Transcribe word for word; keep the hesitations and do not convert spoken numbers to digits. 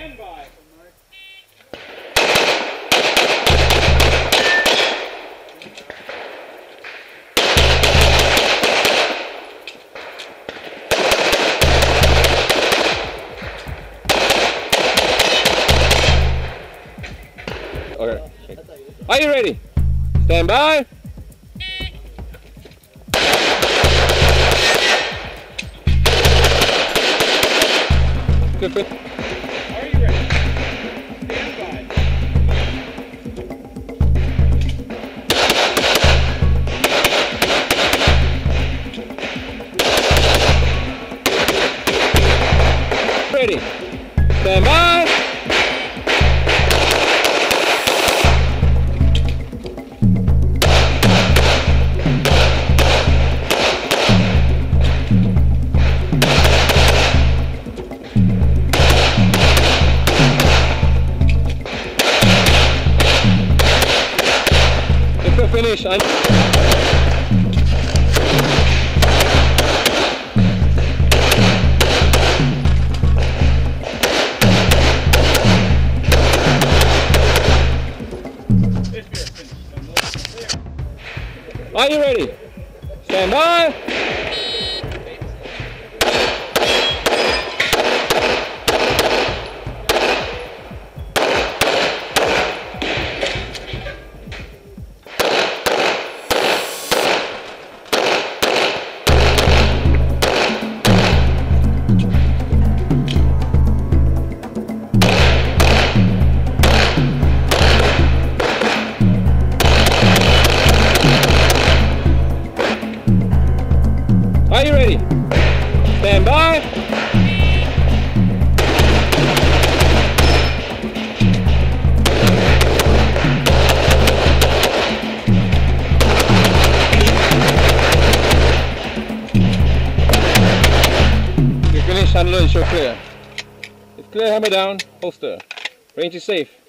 Stand by. Okay. Are you ready? Stand by. Good, good. Are you ready? Stand by. Ready. Stand by. Finish. I'm Are you ready? Stand by. Are you ready? Stand by. You finish, handle and show clear. It's clear, hammer down, holster. Range is safe.